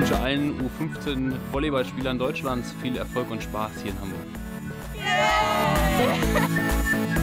wünsche allen U15 Volleyballspielern Deutschlands viel Erfolg und Spaß hier in Hamburg. Yeah!